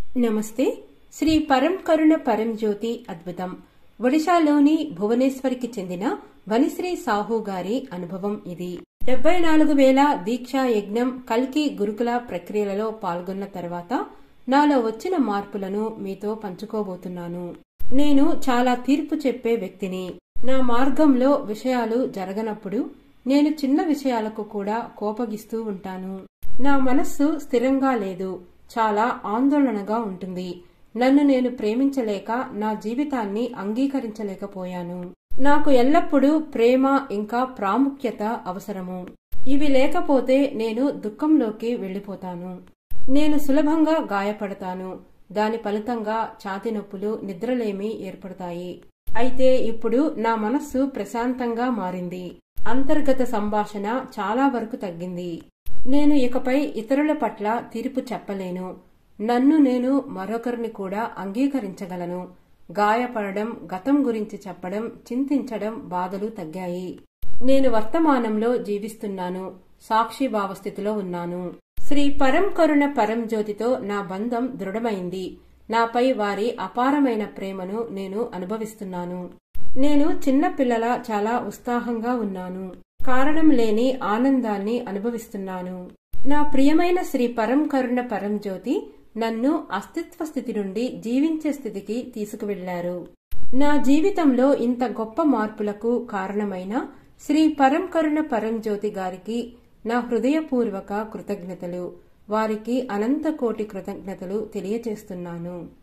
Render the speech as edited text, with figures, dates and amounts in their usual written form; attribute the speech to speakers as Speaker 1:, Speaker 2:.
Speaker 1: నమస్తే. శ్రీ పరంకరుణ పరంజ్యోతి అద్భుతం. ఒడిశాలోని భువనేశ్వరికి చెందిన వనిశ్రీ సాహు గారి అనుభవం ఇది. 74,000 దీక్షా యజ్ఞం కల్కి గురుకుల ప్రక్రియలలో పాల్గొన్న తర్వాత నాలో వచ్చిన మార్పులను మీతో పంచుకోబోతున్నాను. నేను చాలా తీర్పు చెప్పే వ్యక్తిని. నా మార్గంలో విషయాలు జరగనప్పుడు నేను చిన్న విషయాలకు కూడా కోపగిస్తూ ఉంటాను. నా మనస్సు స్థిరంగా లేదు, చాలా ఆందోళనగా ఉంటుంది. నన్ను నేను ప్రేమించలేక నా జీవితాన్ని అంగీకరించలేకపోయాను. నాకు ఎల్లప్పుడూ ప్రేమ ఇంకా ప్రాముఖ్యత అవసరము. ఇవి లేకపోతే నేను దుఃఖంలోకి వెళ్లిపోతాను. నేను సులభంగా గాయపడతాను. దాని ఫలితంగా ఛాతీ నొప్పులు, నిద్రలేమి ఏర్పడతాయి. అయితే ఇప్పుడు నా మనస్సు ప్రశాంతంగా మారింది. అంతర్గత సంభాషణ చాలా వరకు తగ్గింది. నేను ఇకపై ఇతరుల పట్ల తీర్పు చెప్పలేను. నన్ను నేను మరొకరిని కూడా అంగీకరించగలను. గాయపడడం, గతం గురించి చెప్పడం, చింతించడం, బాధలు తగ్గాయి. నేను వర్తమానంలో జీవిస్తున్నాను. సాక్షిభావ స్థితిలో ఉన్నాను. శ్రీ పరంకరుణ పరంజ్యోతితో నా బంధం దృఢమైంది. నాపై వారి అపారమైన ప్రేమను నేను అనుభవిస్తున్నాను. నేను చిన్న పిల్లల చాలా ఉత్సాహంగా ఉన్నాను. కారణం లేని ఆనందాన్ని అనుభవిస్తున్నాను. నా ప్రియమైన శ్రీ పరంకరుణ పరంజ్యోతి నన్ను అస్తిత్వ స్థితి నుండి జీవించే స్థితికి తీసుకువెళ్లారు. నా జీవితంలో ఇంత గొప్ప మార్పులకు కారణమైన శ్రీ పరంకరుణ పరంజ్యోతి గారికి నా హృదయపూర్వక కృతజ్ఞతలు. వారికి అనంత కోటి కృతజ్ఞతలు తెలియచేస్తున్నాను.